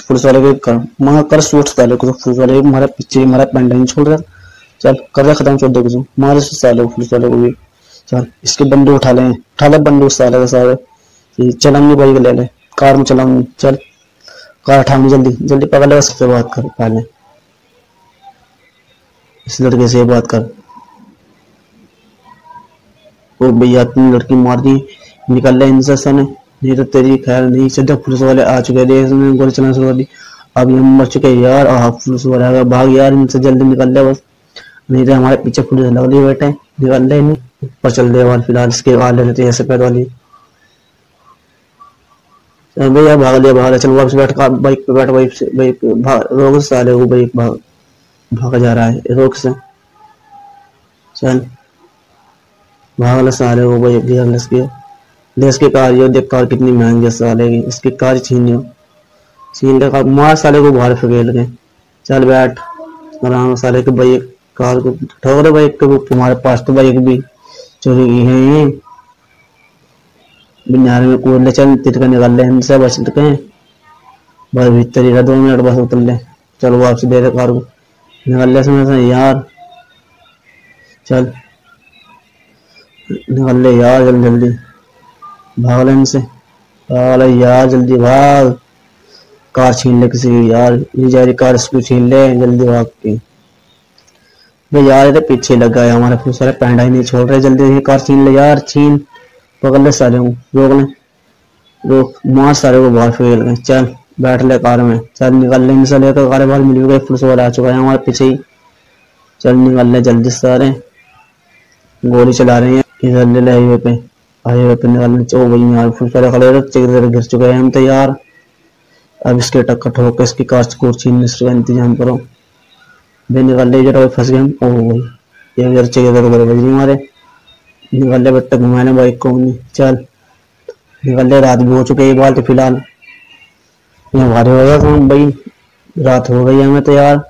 Police वाले को कर मार कर सूट साले को, पुलिस वाले हमारा पीछे हमारा पेंडा नहीं छोड़ रहा। चल कर दे खत्म चौदह को मारे साले पुलिस वाले को भी। चल इसके बंदूक उठा ले बंदूक साले का सारे। चलाऊंगी बाइक ले ले, कार में चलाऊंगी। चल कार उठाऊंगी, जल्दी जल्दी पकड़ ले, उससे बात कर पहले, इस लड़के से बात कर। ओ भैया तुम लड़की मार दी, निकल ले इनसे सने, नहीं तो तेरी खैर नहीं। सीधा पुलिस वाले आ चुके थे, इसने गोली चलाना शुरू कर दी। अब हम मर चुके यार। पुलिस वाले आ गए, भाग यार इनसे जल्दी निकल ले बस, नहीं तो हमारे पीछे पुलिस लग रही बैठे। निकल ले नहीं ऊपर चल दे और फिलहाल इसके बाद ले लेते हैं सफेद वाली। भैया भाग लिया, चल वापस बैठ, बाइक पे बैठ, बाइक पे भाग, रोक साले को, बाइक भाग जा रहा है, रोक से चल भाग ले साले को, बाइक देश की कार, ये देख कार कितनी महंगी है साले की, इसकी कार छीन ले मार साले को बाहर फेंक के। चल बैठ आराम साले के, बाइक कार को ठोक दे, बाइक को तुम्हारे पास तो बाइक भी चोरी की है। बिनार में कूद ले, चल तिरका निकाल ले इनसे बच के, बस भीतर ही रह 2 मिनट बस उतर ले। चल वापस दे दे कार को, निकल ले समय से यार, चल निकल ले यार जल्दी भाग ले इनसे, भाग ले यार जल्दी भाग, कार छीन ले किसी की यार, ये जा रही कार इसको छीन ले जल्दी भाग के। भाई यार ये तो पीछे लगा है हमारे, पुलिस वाले पैंडा ही नहीं छोड़ रहे, जल्दी ये कार छीन ले यार, छीन पकड़ ले सारे को, रोक ले, रोक मार सारे को बाहर फेंक ले। चल बैठ ले कार में, चल निकल ले इनसे लेकर, कार बाहर मिल गई, पुलिस वाला आ चुका है हमारे पीछे ही। चल निकल ले जल्दी, सारे गोली चला रहे हैं इधर, ले ले हाईवे पे निकल ले। ओ भाई यार पुलिस वाले खड़े गिर चुके हैं हम तो यार। अब इसके टक्कर ठोक के इसकी कार को छीनने का इंतजाम करो। बे निकल ले, जरा फंस गए हम। ओ भाई ये चाहिए बड़े बज रही हमारे, निकल ले बट्टा घुमाने बाइक को नहीं। चल निकल ले, रात भी हो चुकी है बाल तो फिलहाल यहाँ भारी हो गया काम भाई, रात हो गई हमें तो यार।